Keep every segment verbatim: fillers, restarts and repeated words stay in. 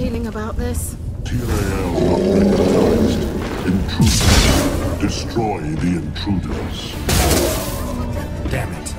feeling about this? Tyrael not recognized. Intruders. Destroy the intruders. Damn it.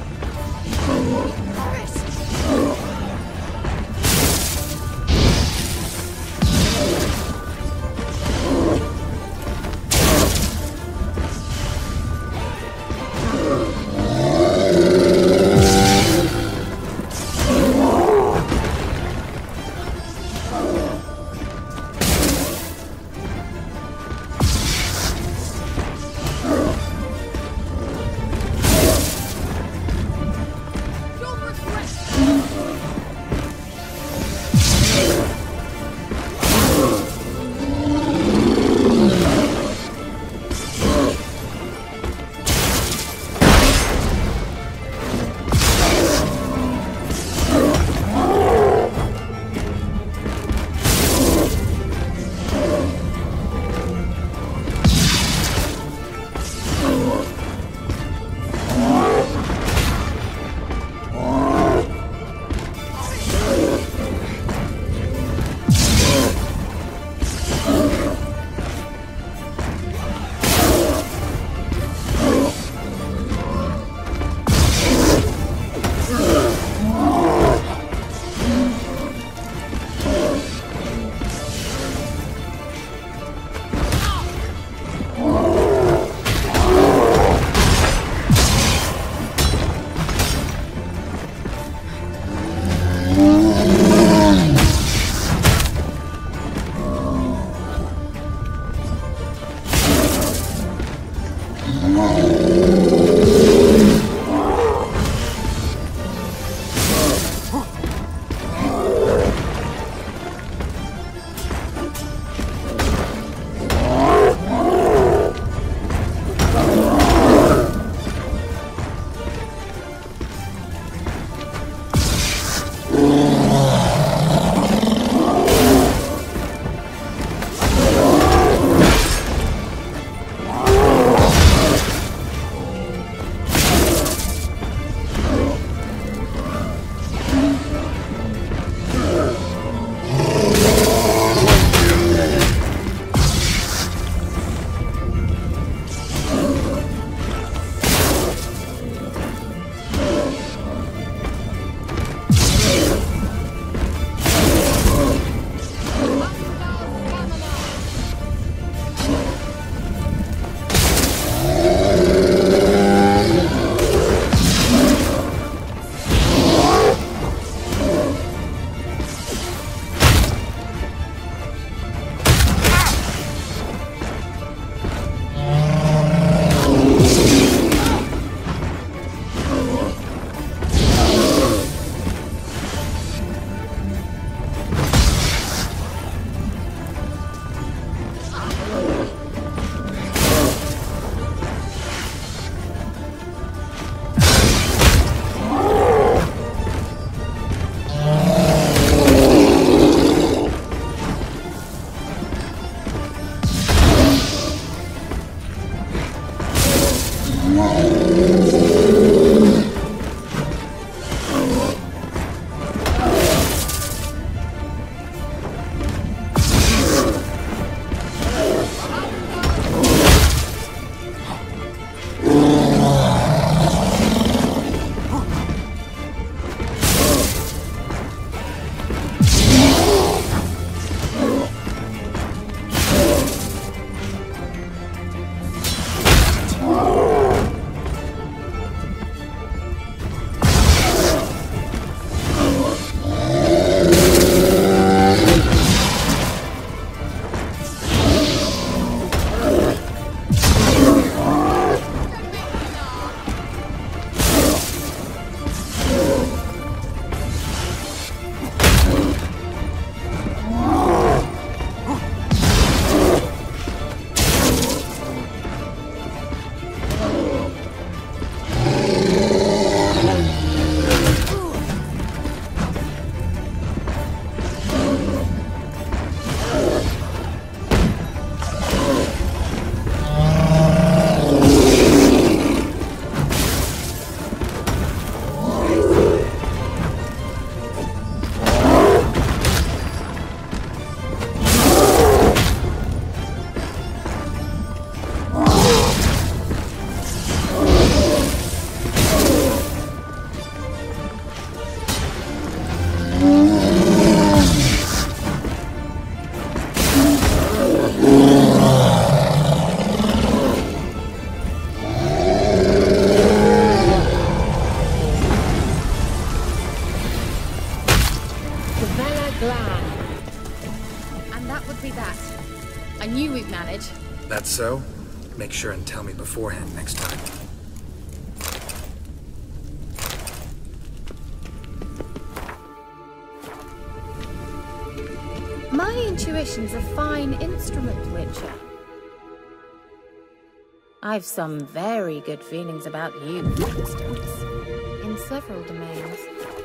exactly that. I knew we'd manage. That's so? Make sure and tell me beforehand next time. My intuition's a fine instrument, Witcher. I've some very good feelings about you, for instance, in several domains.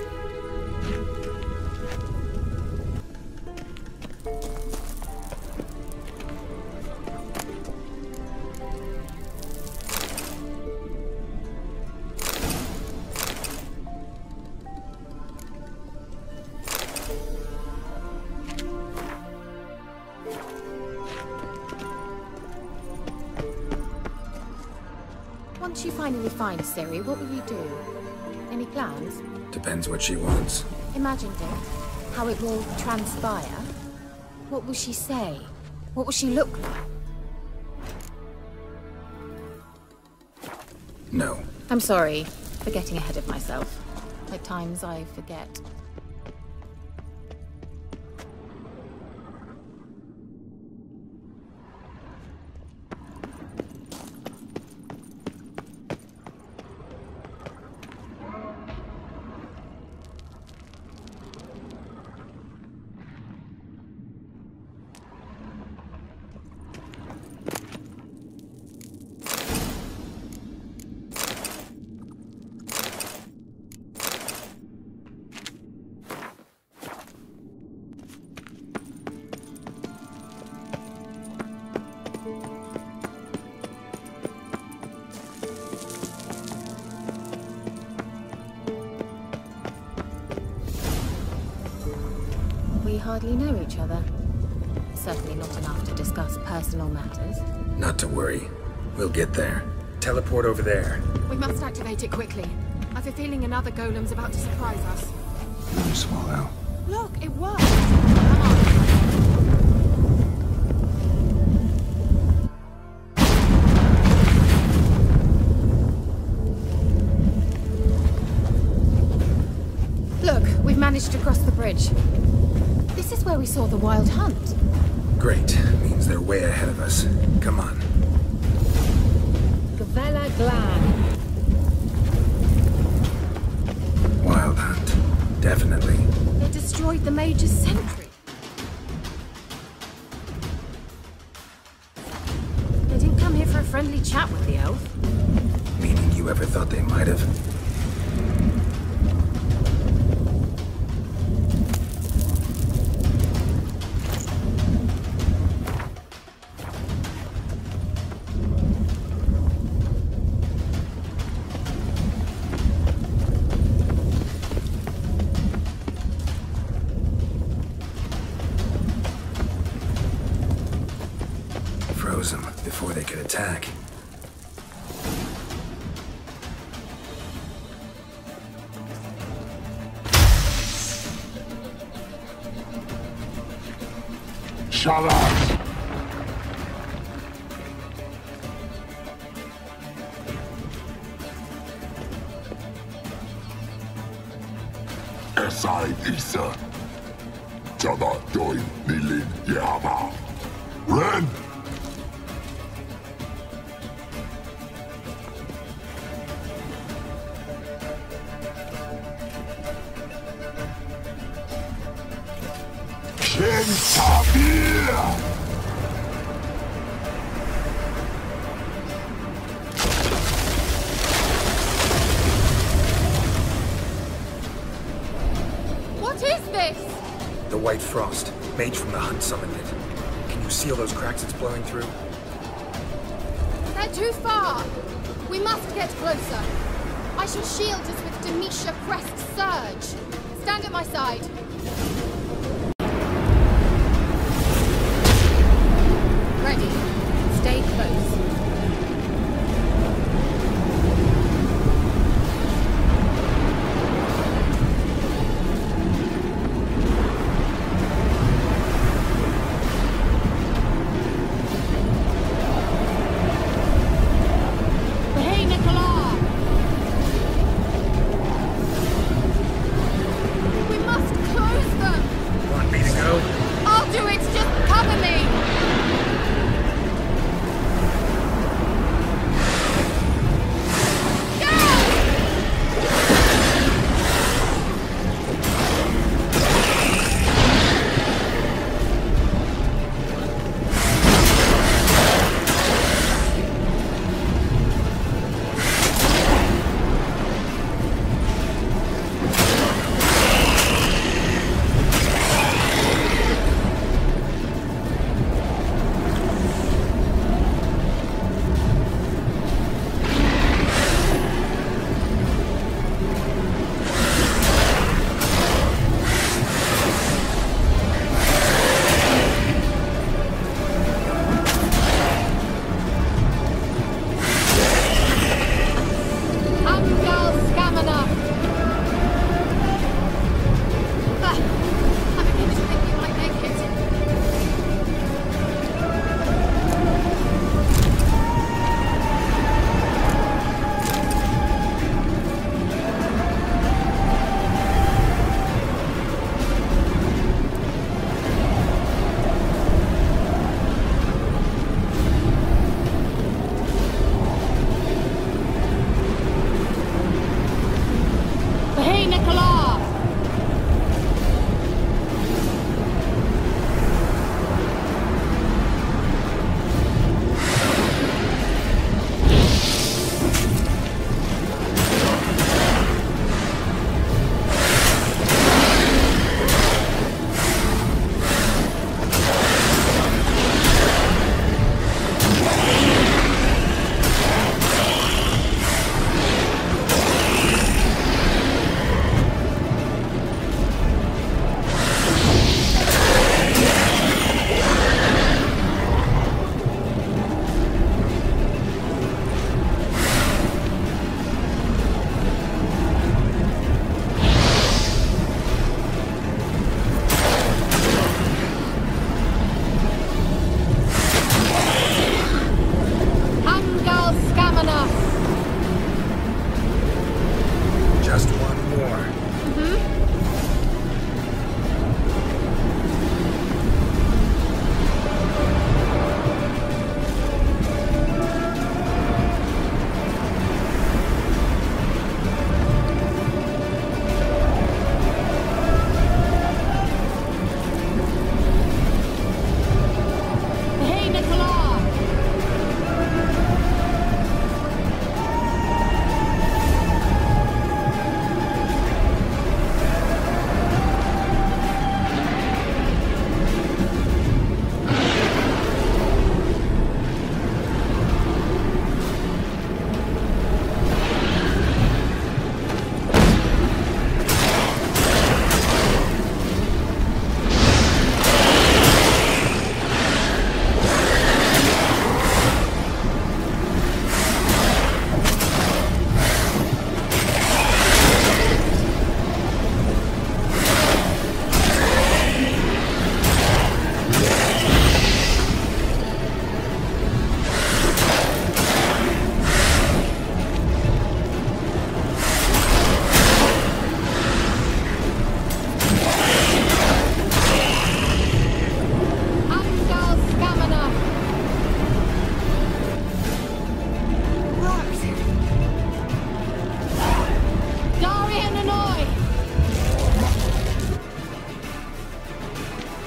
Once you finally find Ciri, what will you do? Any plans? Depends what she wants. Imagined it. How it will transpire. What will she say? What will she look like? No. I'm sorry for getting ahead of myself. At times I forget. We hardly know each other. Certainly not enough to discuss personal matters. Not to worry. We'll get there. Teleport over there. We must activate it quickly. I have a feeling another golem's about to surprise us. Really swallow. Look, it worked! Come on. Look, we've managed to cross the bridge. This is where we saw the wild hunt. Great. Means they're way ahead of us. Come on. Gavella Glan. Wild hunt. Definitely. They destroyed the Mage's sentry. They didn't come here for a friendly chat with the elf. Meaning you ever thought they might have? Froze them before they could attack. Shut up! Esai Isa. Jada Doin Nilin Yama. Ren! Ken Tabir! What is this? The White Frost. Mage from the hunt summoned it. Can you seal those cracks it's blowing through? They're too far. We must get closer. I shall shield us with Demetia Crest Surge. Stand at my side. Ready. Stay close. Hey, Nicola! We must close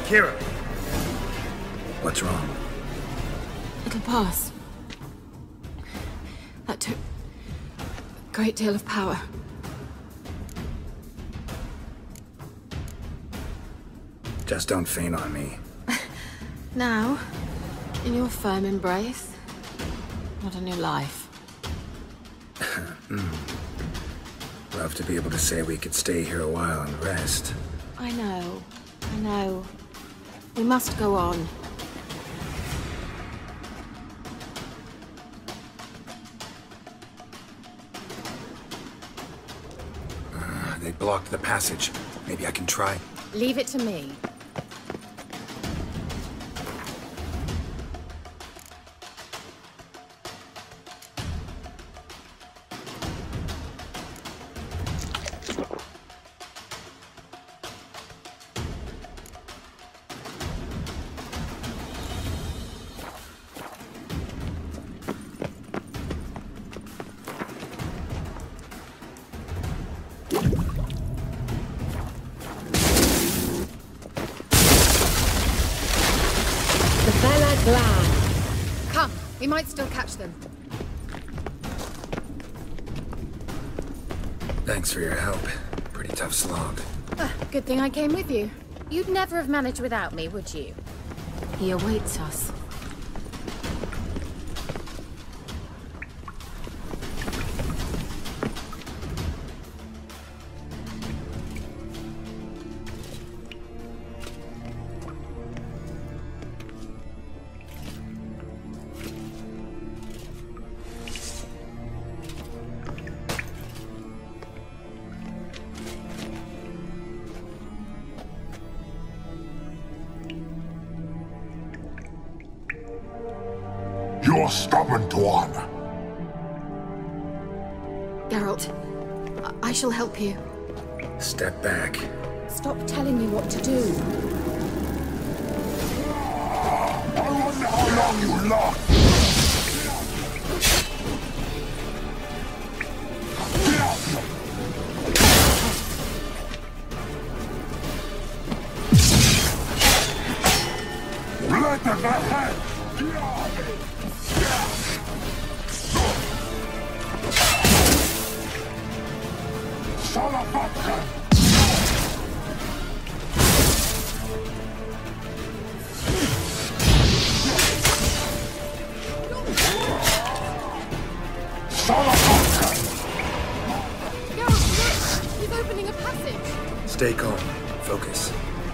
Kira! What's wrong? It'll pass. That took a great deal of power. Just don't faint on me. Now, in your firm embrace, what a new life. mm. Love to be able to say we could stay here a while and rest. I know, I know. We must go on. Uh, they blocked the passage. Maybe I can try. Leave it to me. Come, we might still catch them. Thanks for your help. Pretty tough slog. Ah, good thing I came with you. You'd never have managed without me, would you? He awaits us. You're stubborn, Tuan. Geralt, I, I shall help you. Step back. Stop telling me what to do. I wonder how long you last. Get out! Let the head! He's opening a passage. Stay calm. Focus.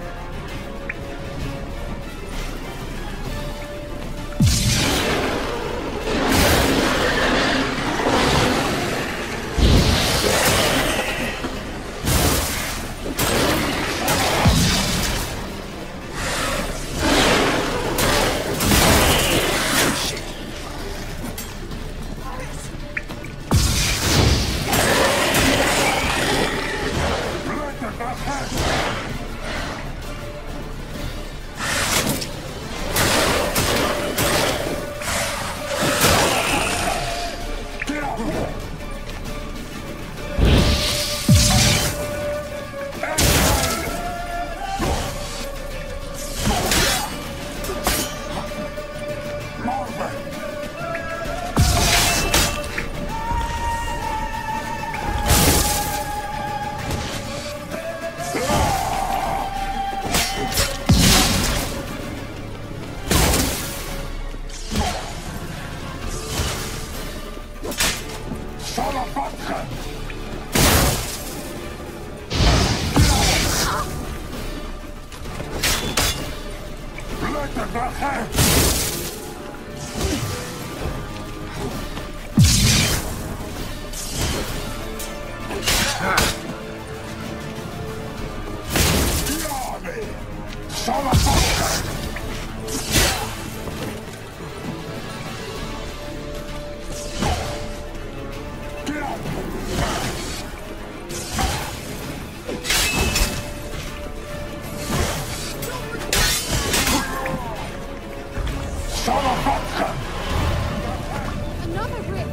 Another rift.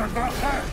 to the head!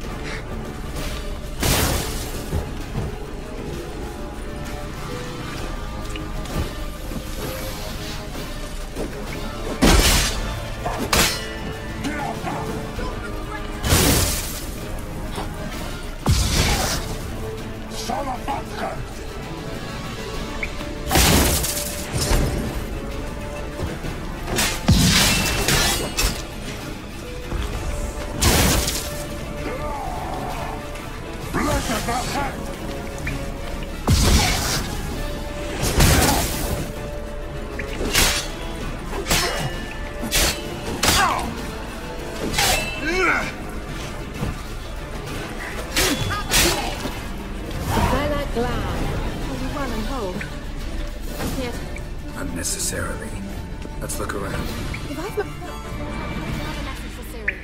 Unnecessarily. Let's look around. If I've not... Another message for Ciri.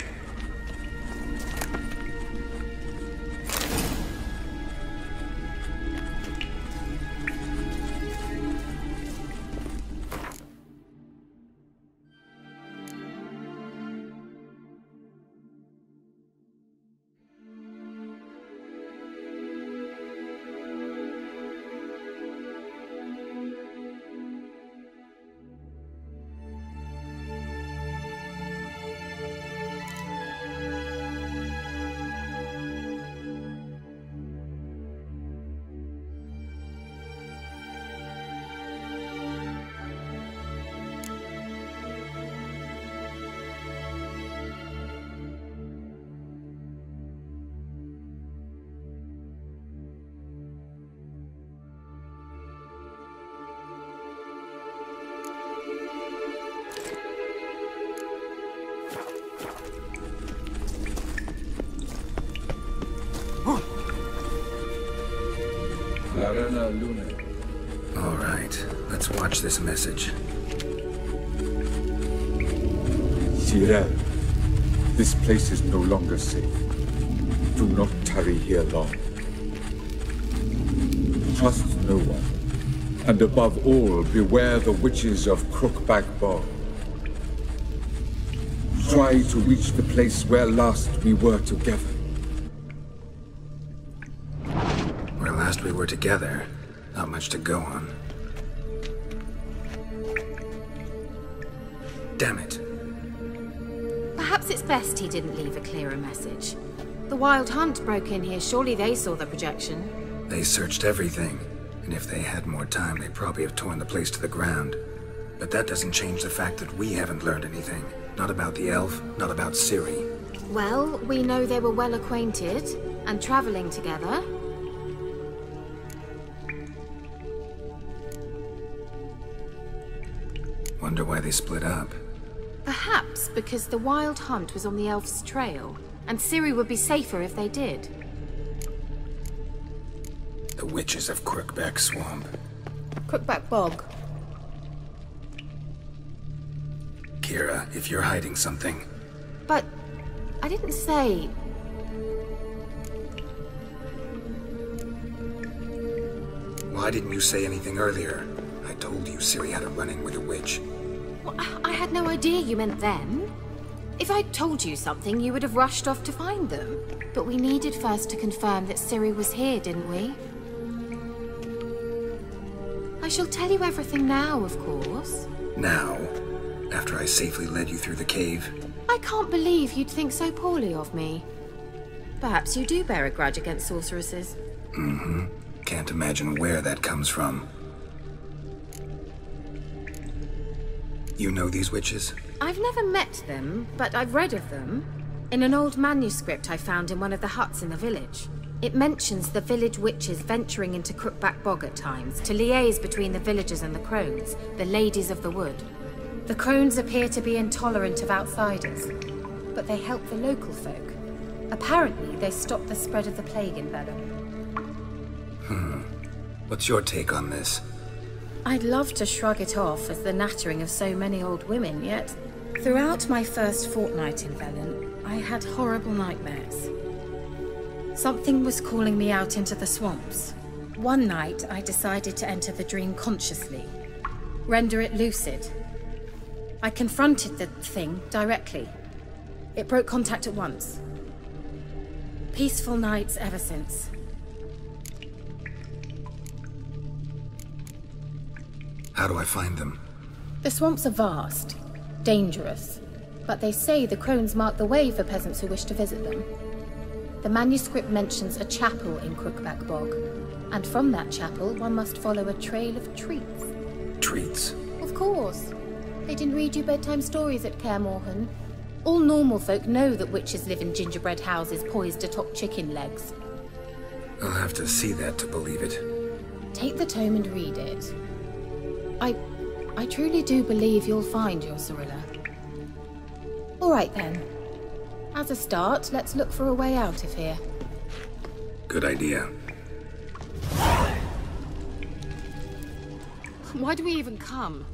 All right, let's watch this message. Geralt, this place is no longer safe. Do not tarry here long. Trust no one. And above all, beware the witches of Crookback Bog. Try to reach the place where last we were together. Where last we were together, not much to go on. Damn it. Perhaps it's best he didn't leave a clearer message. The Wild Hunt broke in here. Surely they saw the projection. They searched everything. And if they had more time, they'd probably have torn the place to the ground. But that doesn't change the fact that we haven't learned anything. Not about the elf, not about Ciri. Well, we know they were well acquainted and traveling together. Wonder why they split up. Perhaps because the Wild Hunt was on the elf's trail, and Ciri would be safer if they did. The witches of Crookback Swamp. Crookback Bog. Kira, if you're hiding something... But... I didn't say... Why didn't you say anything earlier? I told you Ciri had a run-in with a witch. Well, I had no idea you meant then. If I'd told you something, you would have rushed off to find them. But we needed first to confirm that Ciri was here, didn't we? I shall tell you everything now, of course. Now? After I safely led you through the cave? I can't believe you'd think so poorly of me. Perhaps you do bear a grudge against sorceresses. Mm-hmm. Can't imagine where that comes from. You know these witches? I've never met them, but I've read of them. In an old manuscript I found in one of the huts in the village. It mentions the village witches venturing into Crookback Bog at times to liaise between the villagers and the crones, the ladies of the wood. The crones appear to be intolerant of outsiders, but they help the local folk. Apparently, they stop the spread of the plague in Velen. Hmm. What's your take on this? I'd love to shrug it off as the nattering of so many old women, yet throughout my first fortnight in Velen, I had horrible nightmares. Something was calling me out into the swamps. One night, I decided to enter the dream consciously, render it lucid. I confronted the thing directly. It broke contact at once. Peaceful nights ever since. How do I find them? The swamps are vast, dangerous, but they say the crones mark the way for peasants who wish to visit them. The manuscript mentions a chapel in Crookback Bog, and from that chapel one must follow a trail of treats. Treats? Of course. They didn't read you bedtime stories at Kaer Morhen. All normal folk know that witches live in gingerbread houses poised atop chicken legs. I'll have to see that to believe it. Take the tome and read it. I... I truly do believe you'll find your Cyrilla. All right then. As a start, let's look for a way out of here. Good idea. Why do we even come?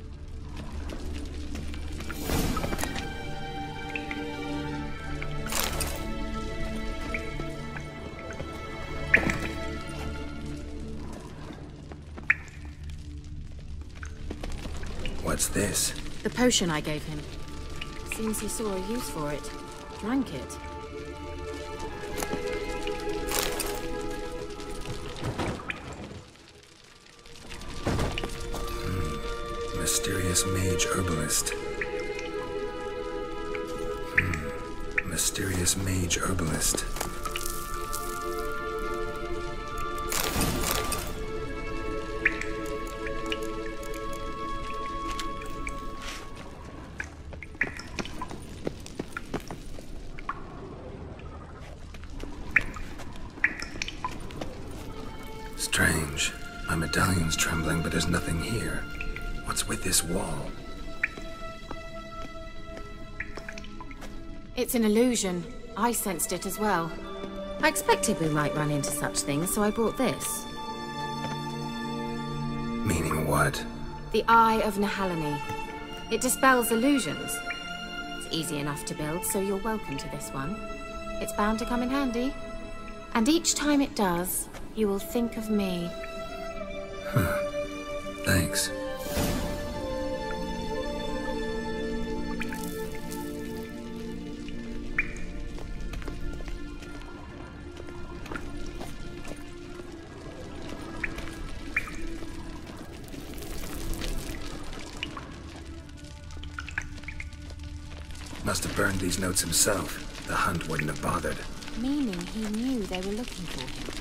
What's this? The potion I gave him. Seems he saw a use for it. Drank it. Hmm. Mysterious mage herbalist. Hmm. Mysterious mage herbalist. Strange. My medallion's trembling, but there's nothing here. What's with this wall? It's an illusion. I sensed it as well. I expected we might run into such things, so I brought this. Meaning what? The Eye of Nehaleni. It dispels illusions. It's easy enough to build, so you're welcome to this one. It's bound to come in handy. And each time it does, you will think of me. Huh. Thanks. Must have burned these notes himself. The hunt wouldn't have bothered. Meaning he knew they were looking for him.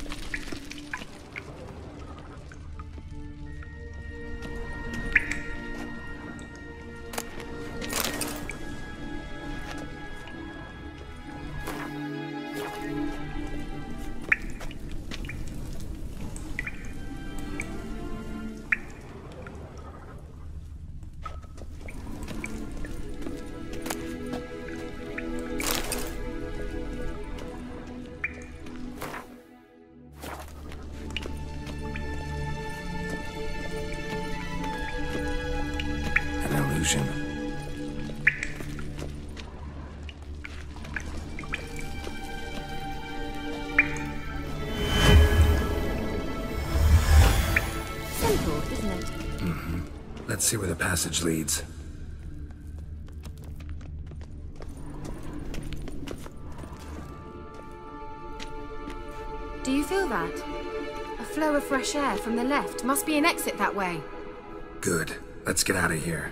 Simple, isn't it? Mm-hmm. Let's see where the passage leads. Do you feel that? A flow of fresh air from the left. Must be an exit that way. Good. Let's get out of here.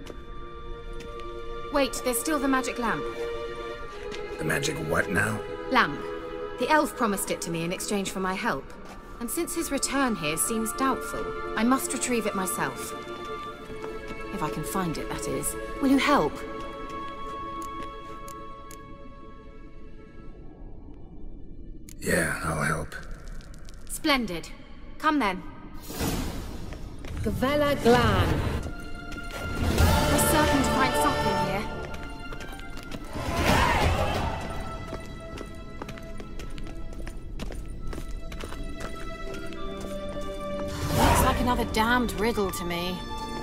Wait, there's still the magic lamp. The magic what now? Lamp. The elf promised it to me in exchange for my help. And since his return here seems doubtful, I must retrieve it myself. If I can find it, that is. Will you help? Yeah, I'll help. Splendid. Come then. Gavella Glan. We're certain to find something here. Looks like another damned riddle to me.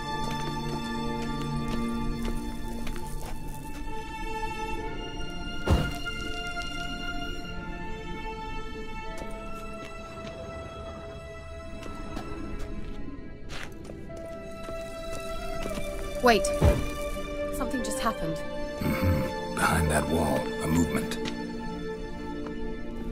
Wait. Something just happened. Mm-hmm. Behind that wall, a movement.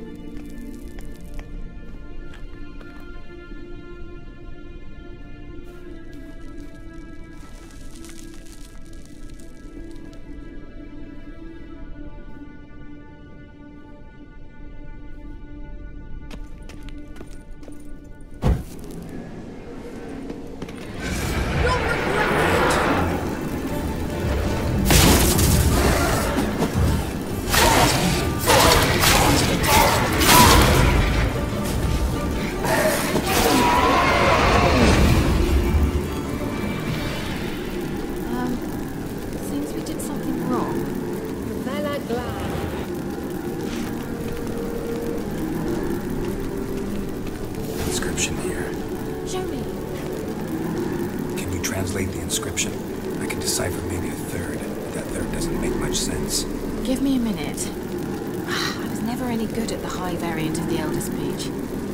inscription. I can decipher maybe a third, but that third doesn't make much sense. Give me a minute. I was never any good at the high variant of the Elder speech.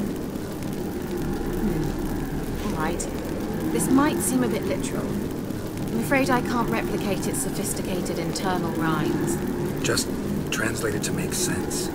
Hmm. Alright. This might seem a bit literal. I'm afraid I can't replicate its sophisticated internal rhymes. Just translate it to make sense.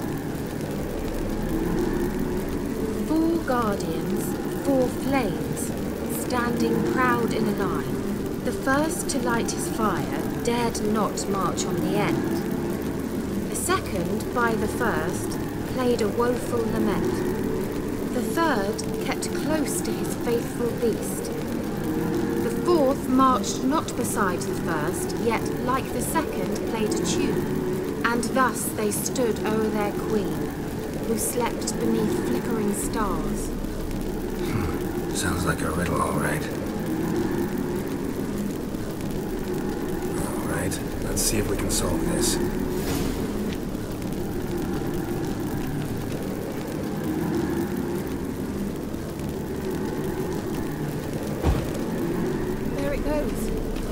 Four guardians, four flames, standing proud in a line. The first to light his fire dared not march on the end. The second, by the first, played a woeful lament. The third kept close to his faithful beast. The fourth marched not beside the first, yet, like the second, played a tune. And thus they stood o'er their queen, who slept beneath flickering stars. Hmm. Sounds like a riddle, all right. All right, let's see if we can solve this. There it goes.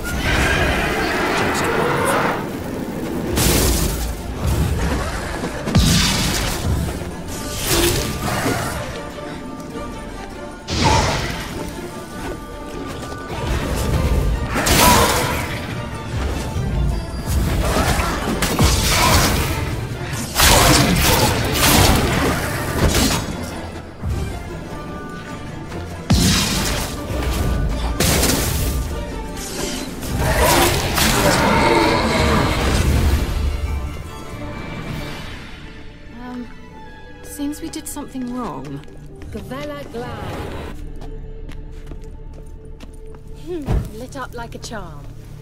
Seems we did something wrong. Gavella glad. Hmm, lit up like a charm.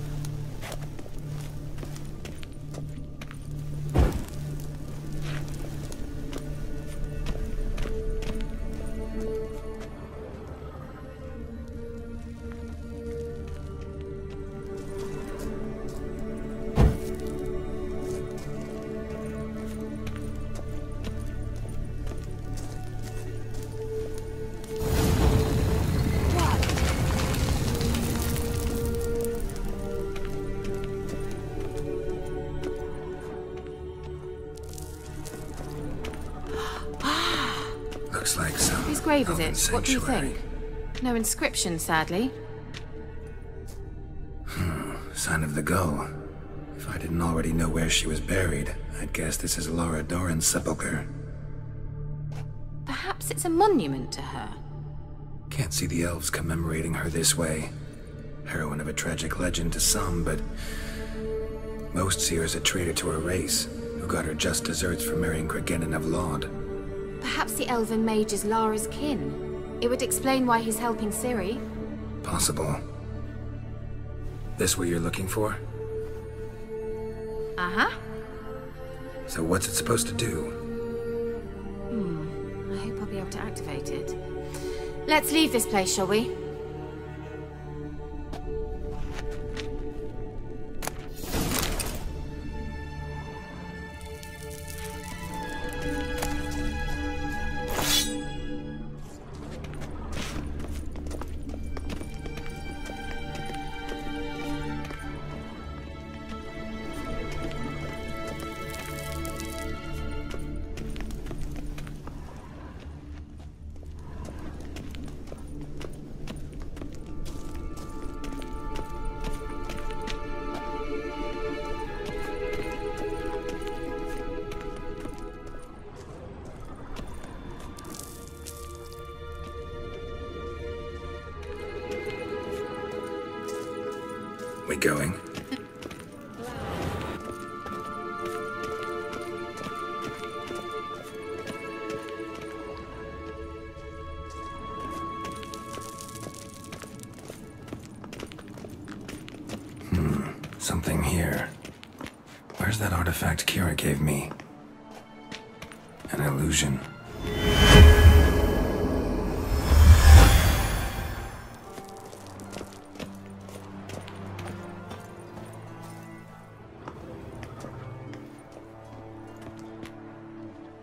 Looks like some Whose grave is elven it? What do you sanctuary. think? No inscription, sadly. Hmm, sign of the gull. If I didn't already know where she was buried, I'd guess this is Laura Doran's sepulchre. Perhaps it's a monument to her. Can't see the elves commemorating her this way. Heroine of a tragic legend to some, but most see her as a traitor to her race, who got her just deserts for marrying Cregennan of Laud. Perhaps the elven mage is Lara's kin. It would explain why he's helping Ciri. Possible. This what you're looking for? Uh-huh. So what's it supposed to do? Hmm. I hope I'll be able to activate it. Let's leave this place, shall we? We going? Hmm, something here. Where's that artifact Kira gave me? An illusion.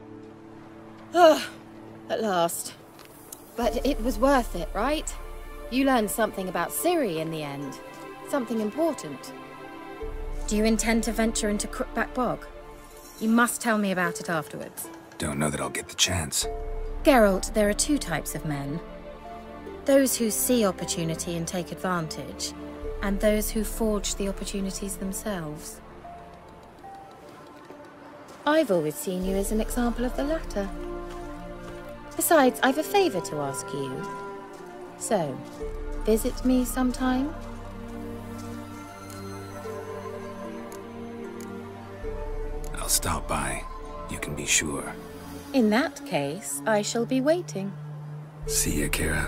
At last. But it was worth it, right? You learned something about Ciri in the end. Something important. Do you intend to venture into Crookback Bog? You must tell me about it afterwards. Don't know that I'll get the chance. Geralt, there are two types of men. Those who see opportunity and take advantage, and those who forge the opportunities themselves. I've always seen you as an example of the latter. Besides, I've a favor to ask you. So, visit me sometime? I'll stop by. You can be sure. In that case, I shall be waiting. See ya, Kira.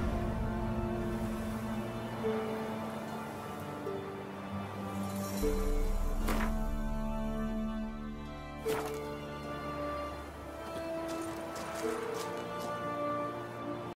You